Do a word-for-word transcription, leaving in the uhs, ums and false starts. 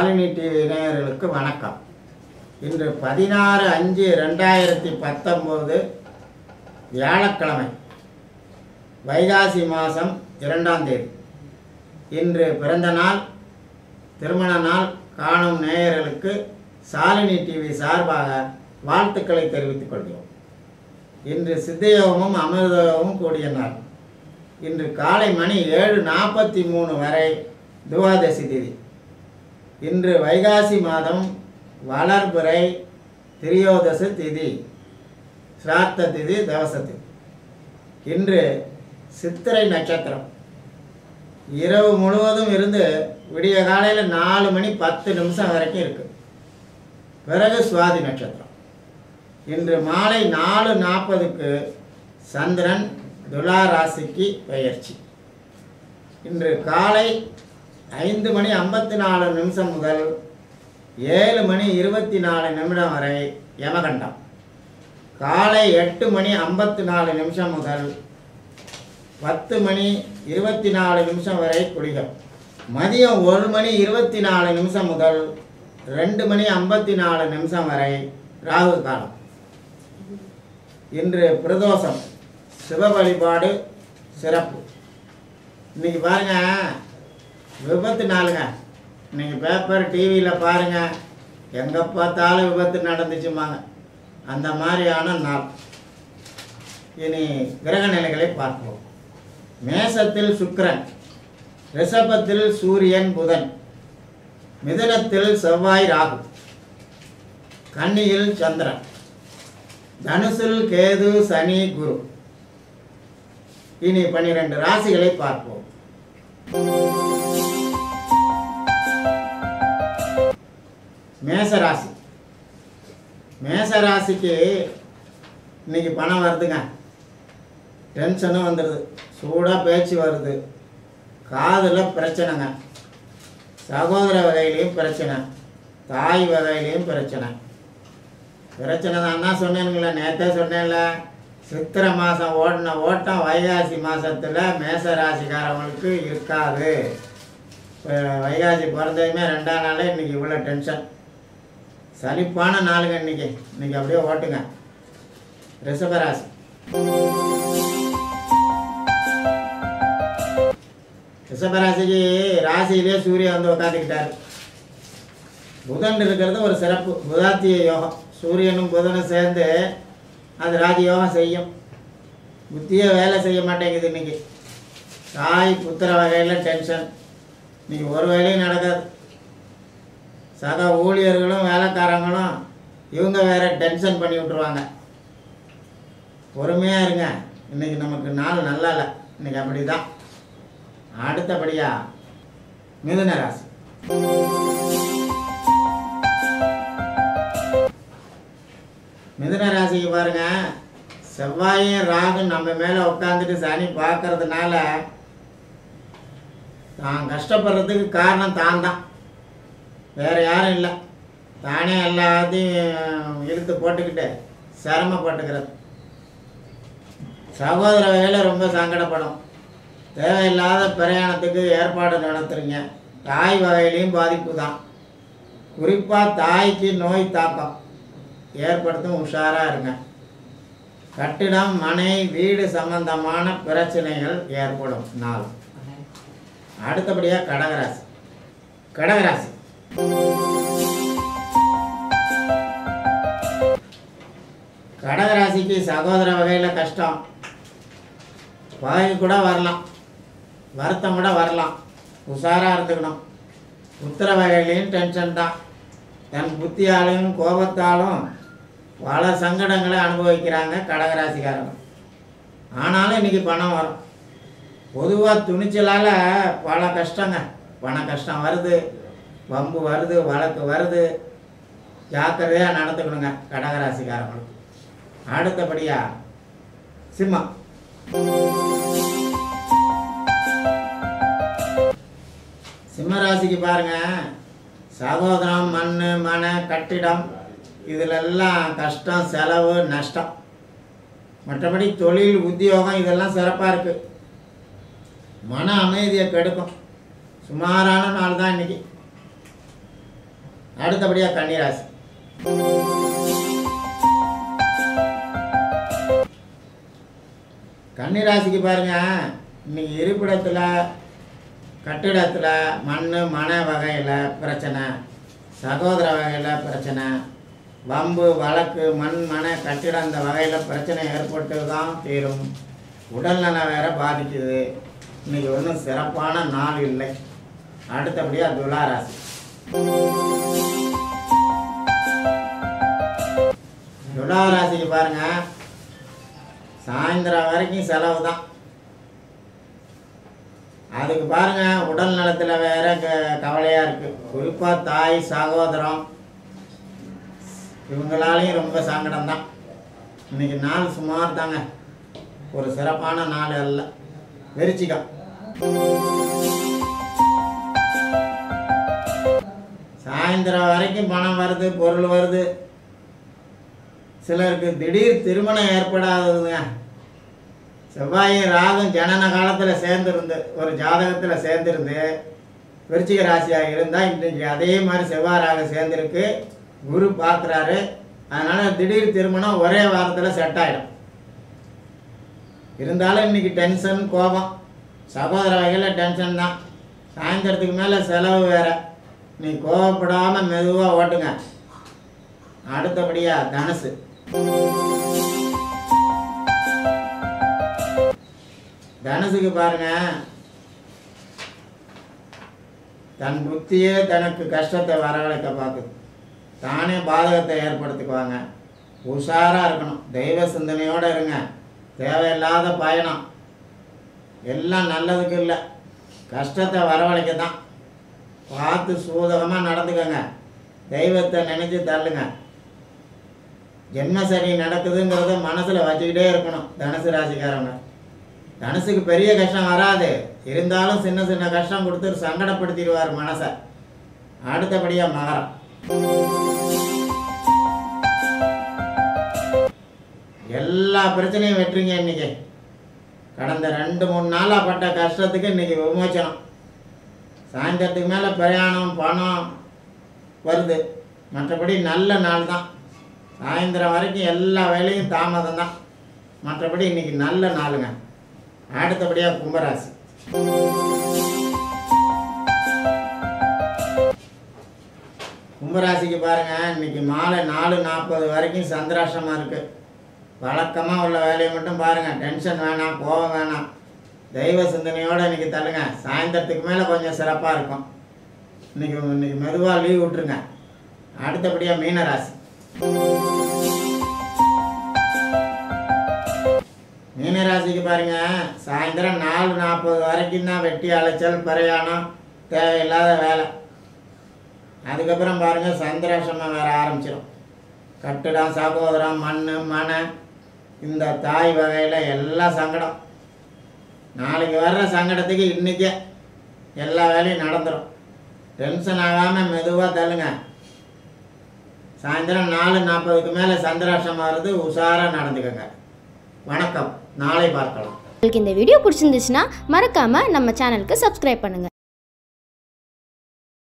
Shalini TV நேயர்களுக்கு வணக்கம். இன்று பதினாறு அஞ்சு ரெண்டாயிரத்தி பத்தொம்போது வியாழக்கிழமை, வைகாசி மாதம் இரண்டாம் தேதி. இன்று பிறந்த நாள், திருமண நாள் காணும் நேயர்களுக்கு சாலினி டிவி சார்பாக வாழ்த்துக்களை தெரிவித்துக் கொள்கிறோம். இன்று சித்தயோகமும் அமிர்தயோகமும் கூடிய நாள். இன்று காலை மணி ஏழு நாற்பத்தி மூணு வரை துவாதசி திதி. இன்று வைகாசி மாதம் வளர்பிறை திரியோதச திதி, சிராத்த திதி, தவச திதி. இன்று சித்திரை நட்சத்திரம். இரவு முழுவதும் இருந்து விடிய காலையில் நாலு மணி பத்து நிமிஷம் வரைக்கும் இருக்கு. பிறகு சுவாதி நட்சத்திரம். இன்று மாலை நாலு நாற்பதுக்கு சந்திரன் துலா ராசிக்கு பெயர்ச்சி. இன்று காலை ஐந்து மணி ஐம்பத்தி நாலு நிமிஷம் முதல் ஏழு மணி இருபத்தி நாலு நிமிடம் வரை யமகண்டம். காலை எட்டு மணி ஐம்பத்தி நாலு நிமிஷம் முதல் பத்து மணி இருபத்தி நாலு நிமிஷம் வரை குளிகம். மதியம் ஒரு மணி இருபத்தி நாலு நிமிஷம் முதல் ரெண்டு மணி ஐம்பத்தி நாலு நிமிஷம் வரை ராகு காலம். இன்று பிரதோஷம், சிவ வழிபாடு சிறப்பு. இன்னைக்கு பாருங்க, விபத்து நாளுங்க. இன்னைக்கு பேப்பர் டிவியில் பாருங்க, எங்கே பார்த்தாலும் விபத்து நடந்துச்சுமாங்க. அந்த மாதிரியான நாள். இனி கிரக நிலைகளை பார்ப்போம். மேசத்தில் சுக்கிரன், ரிஷபத்தில் சூரியன் புதன், மிதுனத்தில் செவ்வாய் ராகு, கன்னியில் சந்திரன், தனுசில் கேது சனி குரு. இனி பன்னிரண்டு ராசிகளை பார்ப்போம். மேசராசி. மேசராசிக்கு இன்னைக்கு பணம் வருதுங்க. டென்ஷனும் வந்துடுது, சூடாக பேச்சு வருது, காதில் பிரச்சனைங்க, சகோதர வகையிலையும் பிரச்சனை, தாய் வகையிலையும் பிரச்சனை. பிரச்சனை தான் என்ன சொன்னேனுங்களே, நேற்றே சொன்னேன்ல, சித்திரை மாதம் ஓடின ஓட்டம் வைகாசி மாதத்தில் மேசராசிக்காரவங்களுக்கு இருக்காது. இப்போ வைகாசி பிறந்ததுமே ரெண்டாம் நாளே இன்றைக்கி இவ்வளோ டென்ஷன், சலிப்பான நாளுங்க. இன்றைக்கி இன்றைக்கி அப்படியே ஓட்டுங்க. ரிஷபராசி. ரிஷபராசிக்கு ராசியிலே சூரியன் வந்து உட்காந்துக்கிட்டார். புதன் இருக்கிறது ஒரு சிறப்பு, புதாத்திய யோகம். சூரியனும் புதனும் சேர்ந்து அது ராஜயோகம் செய்யும். புத்தியே வேலை செய்ய மாட்டேங்குது. இன்றைக்கி தாய் புத்திர வகையில் டென்ஷன். இன்றைக்கி ஒரு வேலையும் நடக்காது. சக ஊழியர்களும் வேலைக்காரங்களும் இவங்க வேறு டென்ஷன் பண்ணி விட்ருவாங்க. பொறுமையாக இருங்க. இன்றைக்கி நமக்கு நாள் நல்லா இல்லை. இன்றைக்கி அப்படி தான். அடுத்தபடியாக மிதுன ராசி. மிதுன ராசிக்கு பாருங்க, செவ்வாயும் ராகு நம்ம மேலே உட்காந்துட்டு சனி பார்க்கறதுனால தான் கஷ்டப்படுறதுக்கு காரணம் தான் தான், வேறு யாரும் இல்லை. தானே எல்லாத்தையும் இழுத்து போட்டுக்கிட்டு சிரமப்பட்டுக்கிறது. சகோதர வகையில் ரொம்ப சங்கடப்படும். தேவையில்லாத பிரயாணத்துக்கு ஏற்பாடு நடத்துறீங்க. தாய் வகையிலையும் பாதிப்பு தான். குறிப்பாக தாய்க்கு நோய் தாக்கம் ஏற்படுத்தும். உஷாராக இருங்க. கட்டிடம், மனை, வீடு சம்பந்தமான பிரச்சனைகள் ஏற்படும் நாள். அடுத்தபடியாக கடகராசி. கடகராசி கடகராசிக்கு சகோதர வகையில் கஷ்டம், பகை கூட வரலாம், வருத்தம் கூட வரலாம். உஷாராக இருந்துக்கணும். உத்தர வகையிலையும் டென்ஷன் தான். தன் புத்தியாலும் கோபத்தாலும் பல சங்கடங்களை அனுபவிக்கிறாங்க கடகராசிக்காரங்க. ஆனாலும் இன்றைக்கி பணம் வரும். பொதுவாக துணிச்சலால் பல கஷ்டங்க. பண கஷ்டம் வருது, வம்பு வருது, வழக்கு வருது. ஜாக்கிரதையாக நடந்துக்கணுங்க கடகராசிக்காரங்களுக்கு. அடுத்தபடியாக சிம்மம். சிம்மராசிக்கு பாருங்கள், சகோதரம், மண், மனை, கட்டிடம் இதிலெல்லாம் கஷ்டம், செலவு, நஷ்டம். மற்றபடி தொழில், உத்தியோகம் இதெல்லாம் சிறப்பாக இருக்குது. மன அமைதியை கெடுக்கும். சுமாரான நாள் தான் இன்றைக்கி. அடுத்தபடியாக கன்னிராசி. கன்னிராசிக்கு பாருங்க, இன்னைக்கு இருப்பிடத்தில் கட்டிடத்தில் மண் மன வகையில் பிரச்சனை, சகோதர வகையில் பிரச்சனை, வம்பு வழக்கு மண் மன கட்டிடம் இந்த வகையில் பிரச்சனை ஏற்பட்டு தான் தீரும். உடல்நலம் வேற பாதிக்குது. இன்னைக்கு ஒன்றும் சிறப்பான நாள் இல்லை. அடுத்தபடியாக துளாராசி. துளாராசிக்கு பாருங்க, சாயந்தரம் வரைக்கும் செலவு தான். அதுக்கு பாருங்க, உடல் நலத்தில் வேற க கவலையாக இருக்குது. குறிப்பாக தாய் சகோதரம் இவங்களாலையும் ரொம்ப சங்கடம் தான். இன்னைக்கு நாள் சுமார் தாங்க, ஒரு சிறப்பான நாள் அல்ல. விருச்சிகம். சாயந்தரம் வரைக்கும் பணம் வருது, பொருள் வருது. சிலருக்கு திடீர் திருமணம் ஏற்படாததுங்க. செவ்வாயும் ராகும் ஜனன காலத்தில் சேர்ந்துருந்து ஒரு ஜாதகத்தில் சேர்ந்துருந்து விருச்சிக ராசியாக இருந்தால் இன்றைக்கு அதே மாதிரி செவ்வாய் ராகம் சேர்ந்துருக்கு. குரு பார்க்குறாரு. அதனால் திடீர் திருமணம் ஒரே வாரத்தில் செட் ஆகிடும். இருந்தாலும் இன்றைக்கி டென்ஷன் கோபம், சகோதர வகையில் டென்ஷன் தான். சாயந்தரத்துக்கு மேலே செலவு வேறு. நீ கோவப்படாமல் மெதுவாக ஓட்டுங்க. அடுத்தபடியாக தனுசு. தனுசுக்கு பாருங்க, தன் புத்தியே தனக்கு கஷ்டத்தை வரவழைக்க பார்க்குது. தானே பாதகத்தை ஏற்படுத்திக்குவாங்க. உஷாராக இருக்கணும். தெய்வ சிந்தனையோடு இருங்க. தேவையில்லாத பயணம் எல்லாம் நல்லதுக்கு இல்லை, கஷ்டத்தை வரவழைக்க தான். பார்த்து சூதகமாக நடந்துக்கங்க. தெய்வத்தை நினச்சி தள்ளுங்க. ஜென்மசனி நடக்குதுங்கிறத மனசில் வச்சுக்கிட்டே இருக்கணும் தனுசு ராசிக்காரங்க. தனுசுக்கு பெரிய கஷ்டம் வராது, இருந்தாலும் சின்ன சின்ன கஷ்டம் கொடுத்து சங்கடப்படுத்திடுவார் மனசை. அடுத்தபடியாக மகரம். எல்லா பிரச்சனையும் வெட்டுறீங்க. இன்னைக்கு கடந்த ரெண்டு மூணு நாளாக பட்ட கஷ்டத்துக்கு இன்னைக்கு விமோச்சனம். சாயந்தரத்துக்கு மேலே பிரயாணம் பணம் வருது. மற்றபடி நல்ல நாள் தான். சாயந்தரம் வரைக்கும் எல்லா வேலையும் தாமதம் தான். மற்றபடி இன்னைக்கு நல்ல நாளுங்க. அடுத்தபடியாக கும்பராசி. கும்பராசிக்கு பாருங்கள், இன்னைக்கு மாலை நாலு நாற்பது வரைக்கும் சந்திராஷ்டமாக இருக்குது. வழக்கமாக உள்ள வேலையை மட்டும் பாருங்கள். டென்ஷன் வேணாம், கோபம் வேணாம். தெய்வ சிந்தனையோடு இன்றைக்கி தள்ளுங்க. சாயந்தரத்துக்கு மேலே கொஞ்சம் சிறப்பாக இருக்கும். இன்றைக்கி இன்றைக்கி மெதுவாக லீவ் விட்டுருங்க. அடுத்தபடியாக மீனராசி. மீனராசிக்கு பாருங்கள், சாயந்தரம் நாலு நாற்பது வரைக்கும் தான் வெட்டி அலைச்சல், பிரயாணம், தேவையில்லாத வேலை. அதுக்கப்புறம் பாருங்கள் சந்திராஷ்டமம் வேற ஆரம்பிச்சிடும். கட்டிடம், சகோதரம், மண் மன இந்த தாய் வகையில் எல்லாம் சங்கடம். நாளைக்கு வர்ற சங்கடத்துக்கு இன்றைக்கே எல்லா வேலையும் நடந்துடும். டென்ஷன் ஆகாமல் மெதுவாக தள்ளுங்க. சாயந்தரம் நாலு நாற்பதுக்கு மேலே சந்திராஷ்டமம் வருது. உஷாராக நடந்துக்கங்க. வணக்கம். நாளை பார்க்கலாம். உங்களுக்கு இந்த வீடியோ பிடிச்சிருந்துச்சுன்னா மறக்காமல் நம்ம சேனலுக்கு சப்ஸ்கிரைப் பண்ணுங்கள்.